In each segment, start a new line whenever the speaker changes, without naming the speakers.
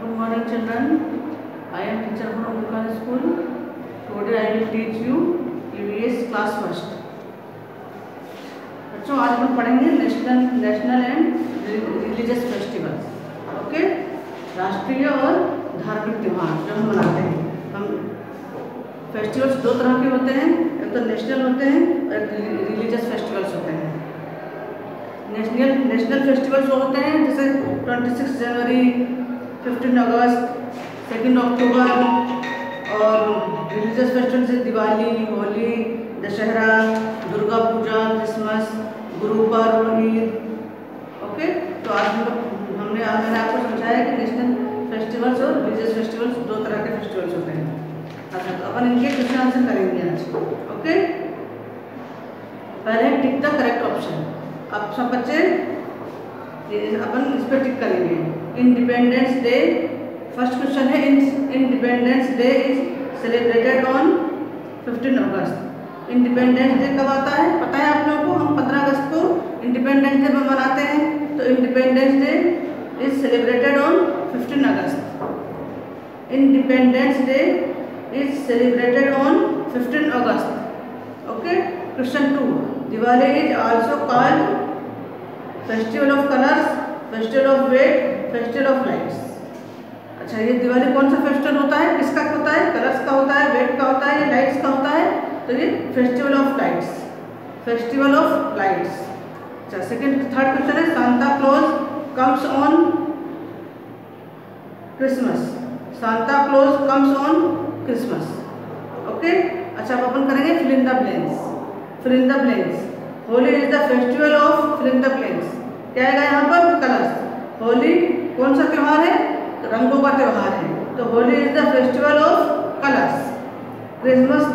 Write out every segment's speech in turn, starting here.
Good morning children. I am teacher from Bukan School. Today I will teach you EVS class first. बच्चों आज हम पढ़ेंगे national and religious festivals. Okay, राष्ट्रीय और धार्मिक त्यौहार जो हम मनाते हैं. हम फेस्टिवल्स दो तरह के होते हैं, एक तो नेशनल होते हैं और एक रिलीजियस फेस्टिवल्स होते हैं. नेशनल फेस्टिवल्स वो होते हैं जैसे 26 जनवरी, 15 अगस्त, 2 अक्टूबर. और रिलीजियस फेस्टिवल से दिवाली, होली, दशहरा, दुर्गा पूजा, क्रिसमस, गुरु पर्व, ईद. ओके, तो आज मैंने आपको समझाया कि नेशनल फेस्टिवल्स और रिलीजियस फेस्टिवल्स दो तरह के फेस्टिवल्स होते हैं. अच्छा, तो अपन इनके क्वेश्चन आंसर करेंगे आज. ओके, पहले टिक द करेक्ट ऑप्शन. अब सब बच्चे अपन इस पर टिक करेंगे. इंडिपेंडेंस डे, फर्स्ट क्वेश्चन है. Independence day is celebrated on 15 August. Independence day कब आता है पता है आप लोगों को? हम 15 अगस्त को इंडिपेंडेंस डे में मनाते हैं. तो independence day is celebrated on 15 August. Independence day is celebrated on 15 August. Okay, question 2. Diwali is also called festival of colours, festival of wait, festival of lights. अच्छा, ये दिवाली कौन सा फेस्टिवल होता है, किसका होता है? कलर्स का होता है, वेट का होता है, या लाइट्स का होता है? तो ये festival of lights, festival of lights. अच्छा, थर्ड क्वेश्चन है. Santa Claus comes on Christmas. Santa Claus comes on Christmas. Okay, अच्छा, अब अपन करेंगे fill in the blanks. Fill in the blanks. Holi is the festival of fill in the blanks. क्या आएगा यहाँ पर? कलर्स. होली कौन सा त्यौहार है? रंगों का त्यौहार है. तो Holi is the festival of colours. Christmas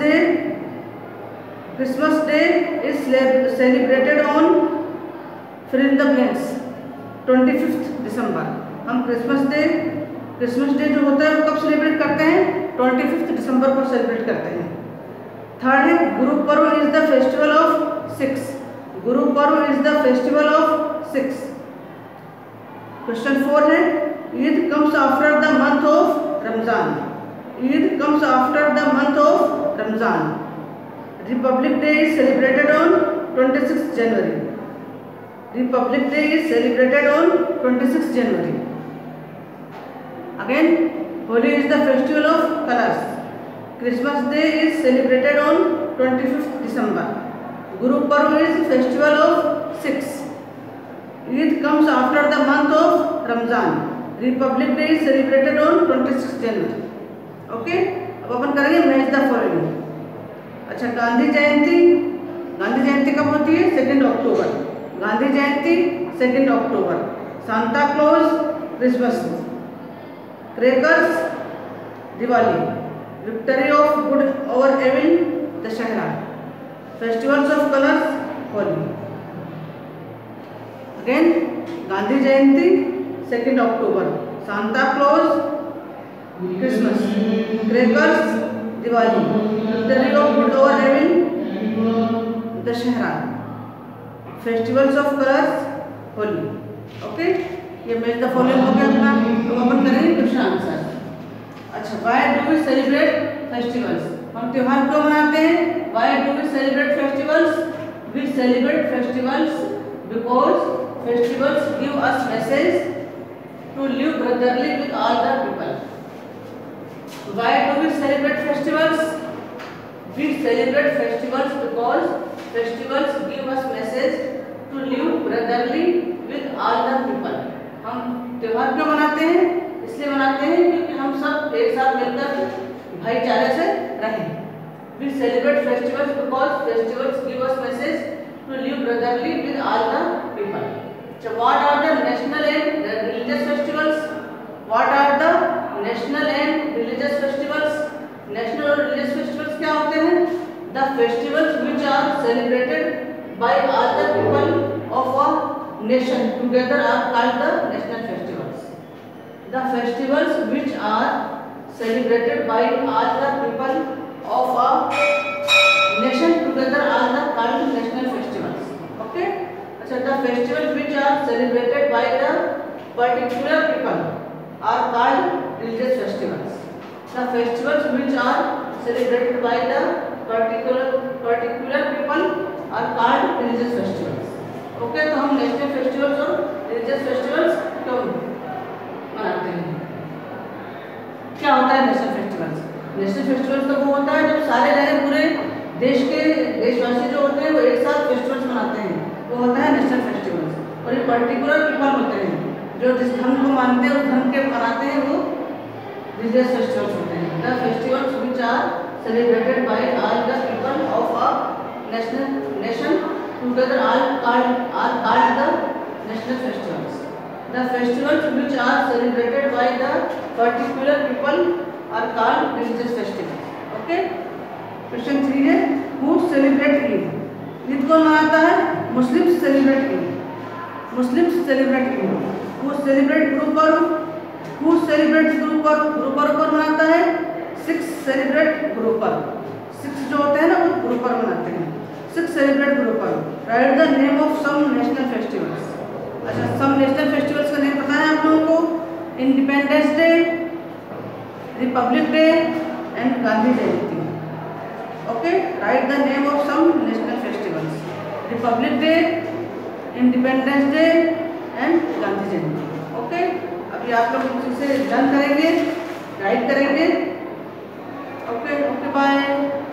day is celebrated on fill in the blanks 25 December. हम क्रिसमस डे जो होता है वो कब सेलिब्रेट करते हैं? 25 दिसंबर को सेलिब्रेट करते हैं. थर्ड है गुरु Parv is the festival of 6. Guru Parv is the festival of 6. Question 4 है. Eid comes after the month of Ramzan. Eid comes after the month of Ramzan. Republic day is celebrated on 26 January. Republic day is celebrated on 26 January. Again, Holi is the festival of colours. Christmas day is celebrated on 25th December. Guru Parv is festival of 6. Eid comes after the month of Ramzan. Republic Day is celebrated on 26th January. Okay, अब अपन करेंगे match the following. अच्छा, गांधी जयंती कब होती है? 2 October. Gandhi Jayanti 2 October. Santa Claus Christmas. Crackers Diwali. Victory of good over evil Dussehra. Festivals of colours Holi. Again, Gandhi Jayanti 2 October. Santa Claus Christmas. Crackers Diwali. Victory of good over evil Dussehra. Festivals of colours Holi. Okay, ये match the following हो गया अपना. तो अपन करेंगे question answer. अच्छा, why do we celebrate festivals? हम त्योहार क्यों मनाते हैं? Why do we celebrate festivals? We celebrate festivals because festivals give us message to live brotherly with all the people. Why do we celebrate festivals? We celebrate festivals because festivals give us message to live brotherly with all the people. हम त्योहार क्यों मनाते हैं? इसलिए मनाते हैं क्योंकि हम सब एक साथ मिलकर भाईचारे से रहें. We celebrate festivals because festivals give us message to live brotherly with all the people. So what are the national and religious festivals? What are the national and religious festivals? National और religious festivals क्या होते हैं? The festivals which are celebrated by all the people of a nation together are called the national festivals. The festivals which are celebrated by all the people of a nation together are the called national festivals. Okay? अच्छा, the festivals which are celebrated by the particular people are called religious festivals. The festivals which are celebrated by the particular people are called religious festivals. Okay, तो हम national festivals और religious festivals क्यों मनाते हैं? क्या होता है national festivals? National festivals तो वो होता है जब सारे जगह पूरे देश के देशवासी जो होते हैं वो एक साथ फेस्टिवल्स मनाते हैं, वो होता है नेशनल फेस्टिवल्स। और ये पर्टिकुलर पीपल होते हैं जो जिस धर्म को मानते हैं उस धर्म के मनाते हैं, वो रिलीजियस फेस्टिवल्स होते हैं। The festivals which are celebrated by all the people of a nation together are called the national festivals. The festivals which are celebrated by the particular people are called religious festivals. Okay? Question 3 है, who celebrate Eid? Eid कौन मनाता है? Muslims celebrate Eid. Muslims celebrate Eid. Who celebrate Guru Parv? Who celebrates Guru Parv? Guru Parv कौन मनाता है? Sikhs celebrate Guru Parv. Sikhs जो होते हैं ना वो Guru Parv मनाते हैं। Sikhs celebrate Guru Parv. Write the name of some national festivals. अच्छा, some national festivals का नेम पता है आप लोगों को? Independence day, republic day and Gandhi Jayanti. Okay, write the name of some national festivals. Republic day, independence day and Gandhi Jayanti. Okay, अभी आप लोग इसे लर्न करेंगे, राइट करेंगे। Okay, bye.